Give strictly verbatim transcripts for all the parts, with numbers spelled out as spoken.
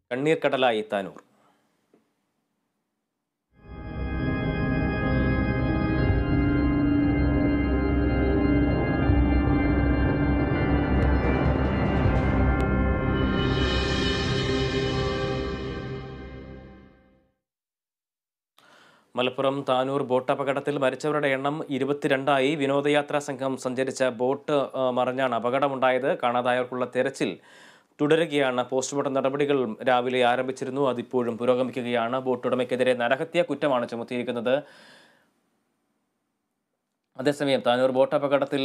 കണ്ണീർ കടലായി താനൂർ. മലപ്പുറം താനൂർ ബോട്ട് അപകടത്തിൽ മരിച്ചവരുടെ എണ്ണം ഇരുപത്തിരണ്ടായി. വിനോദയാത്രാ സംഘം സഞ്ചരിച്ച ബോട്ട് മറിഞ്ഞാണ് അപകടമുണ്ടായത്. കാണാതായവർക്കുള്ള തെരച്ചിൽ തുടരുകയാണ്. പോസ്റ്റ്മോർട്ടം നടപടികൾ രാവിലെ ആരംഭിച്ചിരുന്നു, അതിപ്പോഴും പുരോഗമിക്കുകയാണ്. ബോട്ട് ഉടമയ്ക്കെതിരെ നരഹത്യാ കുറ്റമാണ് ചുമത്തിയിരിക്കുന്നത്. അതേസമയം താനൂർ ബോട്ട് അപകടത്തിൽ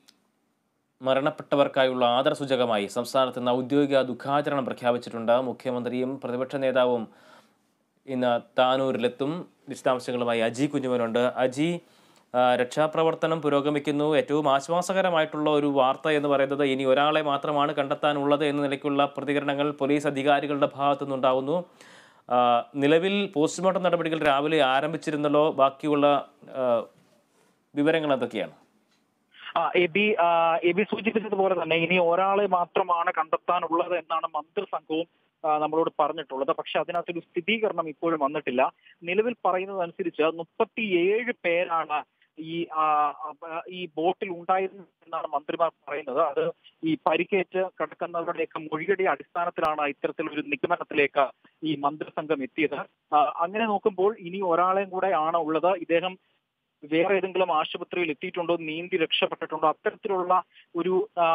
മരണപ്പെട്ടവർക്കായുള്ള ആദരസൂചകമായി സംസ്ഥാനത്ത് ഇന്ന് ഔദ്യോഗിക ദുഃഖാചരണം പ്രഖ്യാപിച്ചിട്ടുണ്ട്. മുഖ്യമന്ത്രിയും പ്രതിപക്ഷ നേതാവും ഇന്ന് താനൂരിലെത്തും. വിശദാംശങ്ങളുമായി അജി കുഞ്ഞുമനുണ്ട്. അജി, രക്ഷാപ്രവർത്തനം പുരോഗമിക്കുന്നു. ഏറ്റവും ആശ്വാസകരമായിട്ടുള്ള ഒരു വാർത്ത എന്ന് പറയുന്നത് ഇനി ഒരാളെ മാത്രമാണ് കണ്ടെത്താനുള്ളത് എന്ന നിലയ്ക്കുള്ള പ്രതികരണങ്ങൾ പോലീസ് അധികാരികളുടെ ഭാഗത്തു നിന്നുണ്ടാവുന്നു. നിലവിൽ പോസ്റ്റ്മോർട്ടം നടപടികൾ രാവിലെ ആരംഭിച്ചിരുന്നല്ലോ. ബാക്കിയുള്ള വിവരങ്ങൾ എന്തൊക്കെയാണ്? എബി എബി സൂചിപ്പിച്ചതുപോലെ തന്നെ ഇനി ഒരാളെ മാത്രമാണ് കണ്ടെത്താനുള്ളത് എന്നാണ് മന്ത്രിസംഘവും നമ്മളോട് പറഞ്ഞിട്ടുള്ളത്. പക്ഷെ അതിനകത്തൊരു സ്ഥിരീകരണം ഇപ്പോഴും വന്നിട്ടില്ല. നിലവിൽ പറയുന്നതനുസരിച്ച് മുപ്പത്തിയേഴ് പേരാണ് ഈ ഈ ബോട്ടിൽ ഉണ്ടായിരുന്നു എന്നാണ് മന്ത്രിമാർ പറയുന്നത്. അത് ഈ പരിക്കേറ്റ് കിടക്കുന്നവരുടെയൊക്കെ മൊഴിയുടെ അടിസ്ഥാനത്തിലാണ് ഇത്തരത്തിലൊരു നിഗമനത്തിലേക്ക് ഈ മന്ത്രിസംഘം എത്തിയത്. അങ്ങനെ നോക്കുമ്പോൾ ഇനി ഒരാളെയും കൂടെ ആണ് ഉള്ളത്. ഇദ്ദേഹം വേറെ ഏതെങ്കിലും ആശുപത്രിയിൽ എത്തിയിട്ടുണ്ടോ, നീന്തി രക്ഷപ്പെട്ടിട്ടുണ്ടോ, അത്തരത്തിലുള്ള ഒരു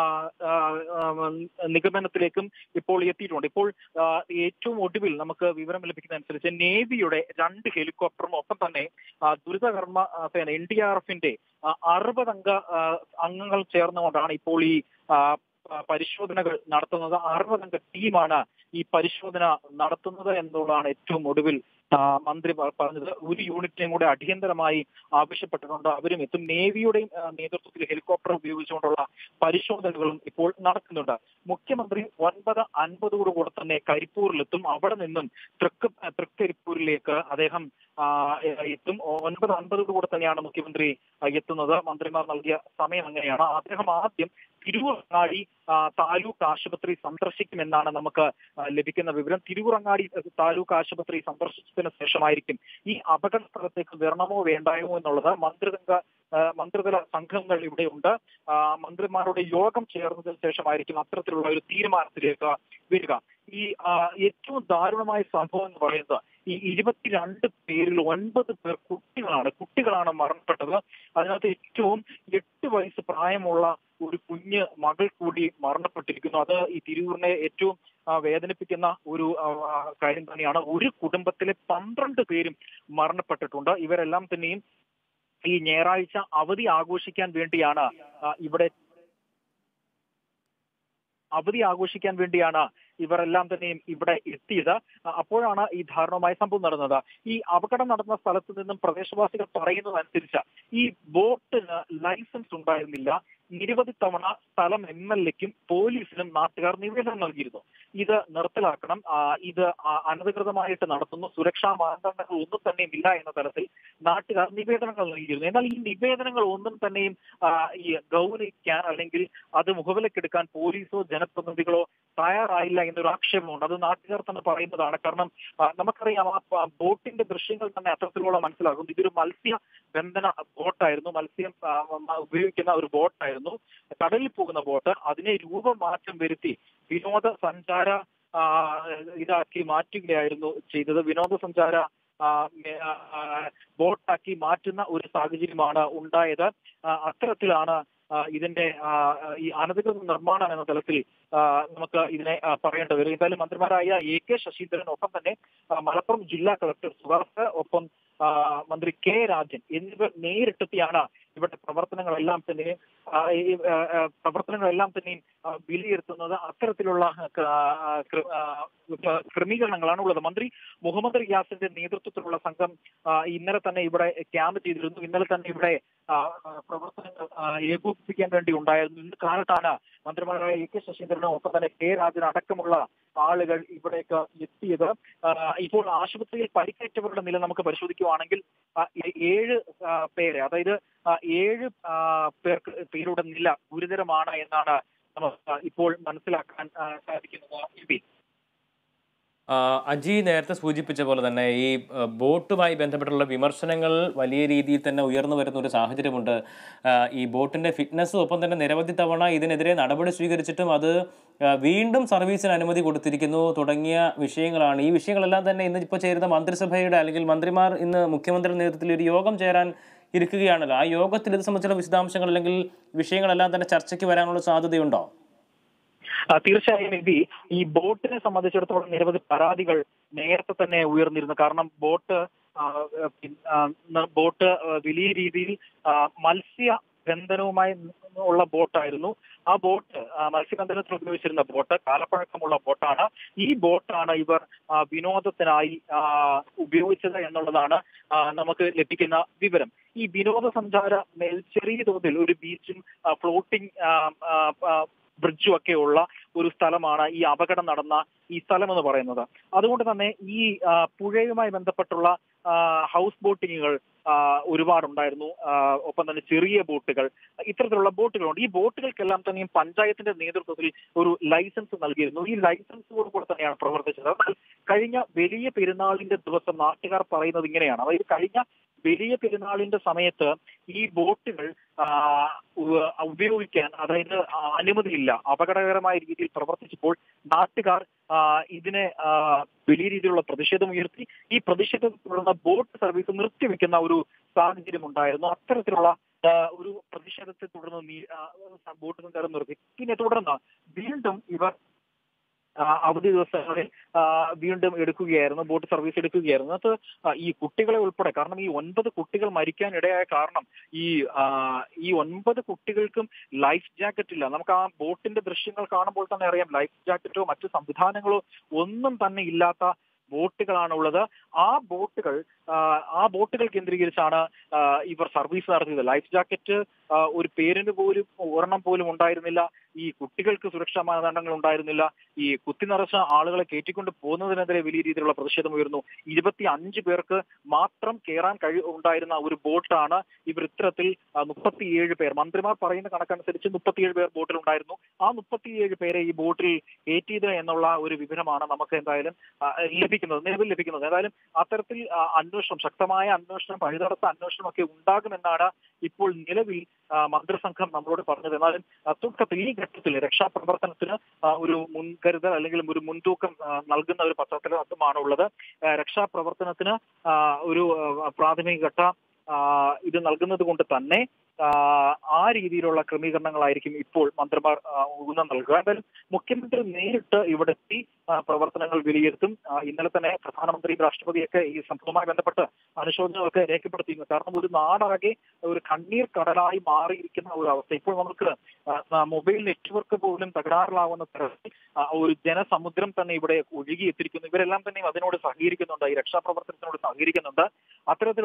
നിഗമനത്തിലേക്കും ഇപ്പോൾ എത്തിയിട്ടുണ്ട്. ഇപ്പോൾ ഏറ്റവും ഒടുവിൽ നമുക്ക് വിവരം ലഭിക്കുന്നതനുസരിച്ച് നേവിയുടെ രണ്ട് ഹെലികോപ്റ്ററും ഒപ്പം തന്നെ ദുരിതകർമ്മ സേന എൻ ഡി ആർ എഫിന്റെ അറുപതംഗ അംഗങ്ങൾ ചേർന്നുകൊണ്ടാണ് ഇപ്പോൾ ഈ പരിശോധനകൾ നടത്തുന്നത്. അറുപതംഗ ടീമാണ് ഈ പരിശോധന നടത്തുന്നത് എന്നുള്ളതാണ് ഏറ്റവും ഒടുവിൽ മന്ത്രി പറഞ്ഞത്. ഒരു യൂണിറ്റിനെയും കൂടെ അടിയന്തരമായി ആവശ്യപ്പെട്ടിട്ടുണ്ട്. അവരും എത്തും. നേവിയുടെയും നേതൃത്വത്തിൽ ഹെലികോപ്റ്റർ ഉപയോഗിച്ചുകൊണ്ടുള്ള പരിശോധനകളും ഇപ്പോൾ നടക്കുന്നുണ്ട്. മുഖ്യമന്ത്രി ഒൻപത് അൻപതോടുകൂടെ തന്നെ കരിപ്പൂരിലെത്തും. അവിടെ നിന്നും തൃക്ക് തൃക്കരിപ്പൂരിലേക്ക് അദ്ദേഹം എത്തും. ഒൻപത് അൻപതോടുകൂടെ തന്നെയാണ് മുഖ്യമന്ത്രി എത്തുന്നത്. മന്ത്രിമാർ നൽകിയ സമയം അങ്ങനെയാണ്. അദ്ദേഹം ആദ്യം തിരുവറങ്ങാടി താലൂക്ക് ആശുപത്രി സന്ദർശിക്കുമെന്നാണ് നമുക്ക് ലഭിക്കുന്ന വിവരം. തിരുവറങ്ങാടി താലൂക്ക് ആശുപത്രി സന്ദർശിച്ചതിന് ശേഷമായിരിക്കും ഈ അപകട സ്ഥലത്തേക്ക് വരണമോ വേണ്ടായോ എന്നുള്ളത്. മന്ത്രിതല മന്ത്രിതല സംഘങ്ങൾ ഇവിടെയുണ്ട്. മന്ത്രിമാരുടെ യോഗം ചേർന്നതിന് ശേഷമായിരിക്കും അത്തരത്തിലുള്ള ഒരു തീരുമാനത്തിലേക്ക് വരിക. ഈ ഏറ്റവും ദാരുണമായ സംഭവം എന്ന് പറയുന്നത് ഈ ഇരുപത്തിരണ്ട് പേരിൽ ഒൻപത് പേർ കുട്ടികളാണ് കുട്ടികളാണ് മരണപ്പെട്ടത്. അതിനകത്ത് ഏറ്റവും എട്ട് വയസ്സ് പ്രായമുള്ള ഒരു കുഞ്ഞ് മകൾ കൂടി മരണപ്പെട്ടിരിക്കുന്നു. അത് ഈ തിരൂരിനെ ഏറ്റവും വേദനിപ്പിക്കുന്ന ഒരു കാര്യം തന്നെയാണ്. ഒരു കുടുംബത്തിലെ പന്ത്രണ്ട് പേരും മരണപ്പെട്ടിട്ടുണ്ട്. ഇവരെല്ലാം തന്നെയും ഈ ഞായറാഴ്ച അവധി ആഘോഷിക്കാൻ വേണ്ടിയാണ് ഇവിടെ അവധി ആഘോഷിക്കാൻ വേണ്ടിയാണ് ഇവരെല്ലാം തന്നെയും ഇവിടെ എത്തിയത്. അപ്പോഴാണ് ഈ ദാരുണമായ സംഭവം നടന്നത്. ഈ അപകടം നടന്ന സ്ഥലത്ത് നിന്നും പ്രദേശവാസികൾ പറയുന്നതനുസരിച്ച് ഈ ബോട്ടിന് ലൈസൻസ് ഉണ്ടായിരുന്നില്ല. നിരവധി തവണ സ്ഥലം എം എൽ എക്കും പോലീസിനും നാട്ടുകാർ നിവേദനം നൽകിയിരുന്നു. ഇത് നിർത്തലാക്കണം, ഇത് അനധികൃതമായിട്ട് നടത്തുന്നു, സുരക്ഷാ മാനദണ്ഡങ്ങൾ ഒന്നും തന്നെയും ഇല്ല എന്ന തരത്തിൽ നാട്ടുകാർ നിവേദനങ്ങൾ നൽകിയിരുന്നു. എന്നാൽ ഈ നിവേദനങ്ങൾ ഒന്നും തന്നെയും ഈ ഗൗനിക്കാൻ അല്ലെങ്കിൽ അത് മുഖവിലക്കെടുക്കാൻ പോലീസോ ജനപ്രതിനിധികളോ തയ്യാറായില്ല എന്നൊരു ആക്ഷേപമുണ്ട്. അത് നാട്ടുകാർ തന്നെ പറയുന്നതാണ്. കാരണം നമുക്കറിയാം, ആ ബോട്ടിന്റെ ദൃശ്യങ്ങൾ തന്നെ അത്തരത്തിലുള്ള മനസ്സിലാകും. ഇതൊരു മത്സ്യ ബന്ധന ബോട്ടായിരുന്നു, മത്സ്യം ഉപയോഗിക്കുന്ന ഒരു ബോട്ടായിരുന്നു, കടലിൽ പോകുന്ന ബോട്ട്. അതിനെ രൂപമാറ്റം വരുത്തി വിനോദസഞ്ചാര ഇതാക്കി മാറ്റുകയായിരുന്നു ചെയ്തത്. വിനോദസഞ്ചാര ബോട്ടാക്കി മാറ്റുന്ന ഒരു സാഹചര്യമാണ് ഉണ്ടായത്. അത്തരത്തിലാണ് ഇതിന്റെ ഈ അനധികൃത നിർമ്മാണം എന്ന തലത്തിൽ നമുക്ക് ഇതിനെ പറയേണ്ടി വരും. എന്തായാലും മന്ത്രിമാരായ എ കെ ശശീന്ദ്രൻ, ഒപ്പം തന്നെ മലപ്പുറം ജില്ലാ കളക്ടർ സുഹാസ്, ഒപ്പം മന്ത്രി കെ രാജൻ എന്നിവർ നേരിട്ടെത്തിയാണ് ഇവിടെ പ്രവർത്തനങ്ങളെല്ലാം തന്നെയും പ്രവർത്തനങ്ങളെല്ലാം തന്നെയും വിലയിരുത്തുന്നത്. അത്തരത്തിലുള്ള ക്രമീകരണങ്ങളാണ് ഉള്ളത്. മന്ത്രി മുഹമ്മദ് റിയാസിന്റെ നേതൃത്വത്തിലുള്ള സംഘം ഇന്നലെ തന്നെ ഇവിടെ ക്യാമ്പ് ചെയ്തിരുന്നു. ഇന്നലെ തന്നെ ഇവിടെ പ്രവർത്തനങ്ങൾ ഏകോപിപ്പിക്കാൻ വേണ്ടി ഉണ്ടായിരുന്നു. ഇന്ന് കാലത്താണ് മന്ത്രിമാരായ എ കെ ശശീന്ദ്രനും ഒപ്പം തന്നെ കെ രാജൻ അടക്കമുള്ള ആളുകൾ ഇവിടേക്ക് എത്തിയത്. ഇപ്പോൾ ആശുപത്രിയിൽ പരിക്കേറ്റവരുടെ നില നമുക്ക് പരിശോധിക്കുകയാണെങ്കിൽ ഏഴ് പേര്, അതായത് ഏഴ് പേർക്ക് പേരുടെ നില ഗുരുതരമാണ് എന്നാണ് നമുക്ക് ഇപ്പോൾ മനസ്സിലാക്കാൻ സാധിക്കുന്നത്. അജി നേരത്തെ സൂചിപ്പിച്ച പോലെ തന്നെ ഈ ആ, ബോട്ടുമായി ബന്ധപ്പെട്ടുള്ള വിമർശനങ്ങൾ വലിയ രീതിയിൽ തന്നെ ഉയർന്നു വരുന്ന ഒരു സാഹചര്യമുണ്ട്. ആ, ഈ ബോട്ടിന്റെ ഫിറ്റ്നസ് ഒപ്പം തന്നെ നിരവധി തവണ ഇതിനെതിരെ നടപടി സ്വീകരിച്ചിട്ടും അത് ആ, വീണ്ടും സർവീസിന് അനുമതി കൊടുത്തിരിക്കുന്നു തുടങ്ങിയ വിഷയങ്ങളാണ്. ഈ വിഷയങ്ങളെല്ലാം തന്നെ ഇന്ന് ഇപ്പോൾ ചേരുന്ന മന്ത്രിസഭയുടെ അല്ലെങ്കിൽ മന്ത്രിമാർ ഇന്ന് മുഖ്യമന്ത്രിയുടെ നേതൃത്വത്തിൽ ഒരു യോഗം ചേരാൻ ഇരിക്കുകയാണല്ലോ. ആ യോഗത്തിൽ ഇത് സംബന്ധിച്ചുള്ള വിശദാംശങ്ങൾ അല്ലെങ്കിൽ വിഷയങ്ങളെല്ലാം തന്നെ ചർച്ചയ്ക്ക് വരാനുള്ള സാധ്യതയുണ്ടോ? ആ, തീർച്ചയായും ഇത് ഈ ബോട്ടിനെ സംബന്ധിച്ചിടത്തോളം നിരവധി പരാതികൾ നേരത്തെ തന്നെ ഉയർന്നിരുന്നു. കാരണം ബോട്ട് ആ, പിൻ- ആ, ന- ബോട്ട് ആ, വലിയ രീതിയിൽ ആ, മത്സ്യ ബന്ധനവുമായി ഉള്ള ബോട്ടായിരുന്നു. ആ ബോട്ട് ആ, മത്സ്യബന്ധനത്തിൽ ഉപയോഗിച്ചിരുന്ന ബോട്ട് കാലപ്പഴക്കമുള്ള ബോട്ടാണ്. ഈ ബോട്ടാണ് ഇവർ ആ, വിനോദത്തിനായി ആ, ഉപയോഗിച്ചത് എന്നുള്ളതാണ് ആ, നമുക്ക് ലഭിക്കുന്ന വിവരം. ഈ വിനോദസഞ്ചാര മേൽ ചെറിയ തോതിൽ ഒരു ബീച്ചും ഫ്ലോട്ടിംഗ് ബ്രിഡ്ജും ഒക്കെ ഉള്ള ഒരു സ്ഥലമാണ് ഈ അപകടം നടന്ന ഈ സ്ഥലം എന്ന് പറയുന്നത്. അതുകൊണ്ട് തന്നെ ഈ ആ, പുഴയുമായി ബന്ധപ്പെട്ടുള്ള ആ, ഹൗസ് ബോട്ടിങ്ങുകൾ ആ, ഒരുപാടുണ്ടായിരുന്നു. ആ, ഒപ്പം തന്നെ ചെറിയ ബോട്ടുകൾ, ഇത്തരത്തിലുള്ള ബോട്ടുകളുണ്ട്. ഈ ബോട്ടുകൾക്കെല്ലാം തന്നെയും പഞ്ചായത്തിന്റെ നേതൃത്വത്തിൽ ഒരു ലൈസൻസ് നൽകിയിരുന്നു. ഈ ലൈസൻസോട് കൂടെ തന്നെയാണ് പ്രവർത്തിച്ചത്. എന്നാൽ കഴിഞ്ഞ വലിയ പെരുന്നാളിന്റെ ദിവസം നാട്ടുകാർ പറയുന്നത് ഇങ്ങനെയാണ്. അതായത് കഴിഞ്ഞ വലിയ പെരുന്നാളിന്റെ സമയത്ത് ഈ ബോട്ടുകൾ ആ, ഉ- ഉപയോഗിക്കാൻ അതായത് ആ, അനുമതിയില്ല. അപകടകരമായ രീതിയിൽ പ്രവർത്തിച്ചപ്പോൾ നാട്ടുകാർ ആ, ഇതിനെ ആ, വലിയ രീതിയിലുള്ള പ്രതിഷേധം ഉയർത്തി. ഈ പ്രതിഷേധത്തെ തുടർന്ന് ബോട്ട് സർവീസ് നിർത്തിവെക്കുന്ന ഒരു സാഹചര്യം ഉണ്ടായിരുന്നു. അത്തരത്തിലുള്ള ആ, ഒരു പ്രതിഷേധത്തെ തുടർന്ന് നീ- ആ, ബോട്ട് സഞ്ചാരം നിർത്തി. പിന്നെ തുടർന്ന് വീണ്ടും ഇവർ ആ, അവധി ദിവസങ്ങളിൽ ആ, വീണ്ടും എടുക്കുകയായിരുന്നു, ബോട്ട് സർവീസ് എടുക്കുകയായിരുന്നു. അത് ആ, ഈ കുട്ടികളെ ഉൾപ്പെടെ, കാരണം ഈ ഒൻപത് കുട്ടികൾ മരിക്കാൻ ഇടയായ കാരണം ഈ ആ, ഈ ഒൻപത് കുട്ടികൾക്കും ലൈഫ് ജാക്കറ്റ് ഇല്ല. നമുക്ക് ആ ബോട്ടിന്റെ ദൃശ്യങ്ങൾ കാണുമ്പോൾ തന്നെ അറിയാം, ലൈഫ് ജാക്കറ്റോ മറ്റു സംവിധാനങ്ങളോ ഒന്നും തന്നെ ഇല്ലാത്ത ബോട്ടുകളാണ് ഉള്ളത്. ആ ബോട്ടുകൾ ആ, ആ ബോട്ടുകൾ കേന്ദ്രീകരിച്ചാണ് ആ, ഇവർ സർവീസ് നടത്തിയത്. ലൈഫ് ജാക്കറ്റ് ആ, ഒരു പേരിന് പോലും ഒരെണ്ണം പോലും ഉണ്ടായിരുന്നില്ല. ഈ കുട്ടികൾക്ക് സുരക്ഷാ മാനദണ്ഡങ്ങൾ ഉണ്ടായിരുന്നില്ല. ഈ കുത്തി നിറച്ച ആളുകളെ കയറ്റിക്കൊണ്ട് പോകുന്നതിനെതിരെ വലിയ രീതിയിലുള്ള പ്രതിഷേധം ഉയർന്നു. ഇരുപത്തി അഞ്ച് പേർക്ക് മാത്രം കയറാൻ കഴി ഉണ്ടായിരുന്ന ഒരു ബോട്ടാണ് ഇവർ ഇത്തരത്തിൽ മുപ്പത്തിയേഴ് പേർ, മന്ത്രിമാർ പറയുന്ന കണക്കനുസരിച്ച് മുപ്പത്തിയേഴ് പേർ ബോട്ടിൽ ഉണ്ടായിരുന്നു. ആ മുപ്പത്തിയേഴ് പേരെ ഈ ബോട്ടിൽ കയറ്റിയത് എന്നുള്ള ഒരു വിവരമാണ് നമുക്ക് എന്തായാലും ആ, ലഭിക്കുന്നത്, നിലവിൽ ലഭിക്കുന്നത്. ഏതായാലും അത്തരത്തിൽ ആ, അന്വേഷണം, ശക്തമായ അന്വേഷണം, പഴുതടച്ച അന്വേഷണം ഒക്കെ ഉണ്ടാകുമെന്നാണ് ഇപ്പോൾ നിലവിൽ ആ, മന്ത്രിസംഘം നമ്മളോട് പറഞ്ഞത്. എന്നാലും ആ, തുടക്കത്തിൽ ഈ ഘട്ടത്തിൽ രക്ഷാപ്രവർത്തനത്തിന് ആ, ഒരു മുൻകരുതൽ അല്ലെങ്കിൽ ഒരു മുൻതൂക്കം ആ, നൽകുന്ന ഒരു പശ്ചാത്തലമാണ് ഉള്ളത്. ആ, രക്ഷാപ്രവർത്തനത്തിന് ആ, ഒരു ആ, പ്രാഥമിക ഘട്ട ആ, ഇത് നൽകുന്നത് കൊണ്ട് തന്നെ ആ, ആ രീതിയിലുള്ള ക്രമീകരണങ്ങളായിരിക്കും ഇപ്പോൾ മന്ത്രിമാർ ആ, ഊന്നൽ നൽകുക. എന്തായാലും മുഖ്യമന്ത്രി നേരിട്ട് ഇവിടെ എത്തി ആ, പ്രവർത്തനങ്ങൾ വിലയിരുത്തും. ആ, ഇന്നലെ തന്നെ പ്രധാനമന്ത്രി, രാഷ്ട്രപതിയൊക്കെ ഈ സംഭവവുമായി ബന്ധപ്പെട്ട് അനുശോചനമൊക്കെ രേഖപ്പെടുത്തിയിരുന്നു. കാരണം ഒരു നാടാകെ ഒരു കണ്ണീർ കടലായി മാറിയിരിക്കുന്ന ഒരു അവസ്ഥ. ഇപ്പോൾ നമുക്ക് ആ, മൊബൈൽ നെറ്റ്വർക്ക് പോലും തകരാറിലാവുന്ന തരത്തിൽ ആ, ഒരു ജനസമുദ്രം തന്നെ ഇവിടെ ഒഴുകി എത്തിയിരിക്കുന്നു. ഇവരെല്ലാം തന്നെ അതിനോട് സഹകരിക്കുന്നുണ്ട്, ഈ രക്ഷാപ്രവർത്തനത്തിനോട് സഹകരിക്കുന്നുണ്ട്. അത്തരത്തിൽ